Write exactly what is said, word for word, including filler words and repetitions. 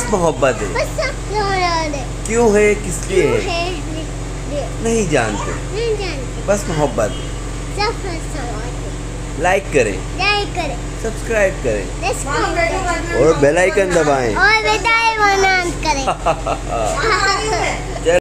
मोहब्बत है। क्यों है, किस लिए है नहीं जानते, नहीं जानते। बस मोहब्बत है। लाइक करें, लाइक करें, सब्सक्राइब करें करें और बेल आइकन दबाएं। और बेल आइकन करें।